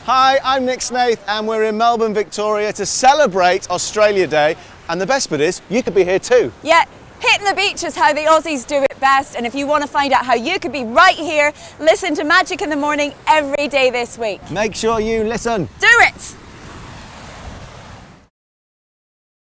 Hi, I'm Nick Snaith and we're in Melbourne, Victoria to celebrate Australia Day. And the best bit is, you could be here too. Yeah, hitting the beach is how the Aussies do it best. And if you want to find out how you could be right here, listen to Magic in the Morning every day this week. Make sure you listen. Do it!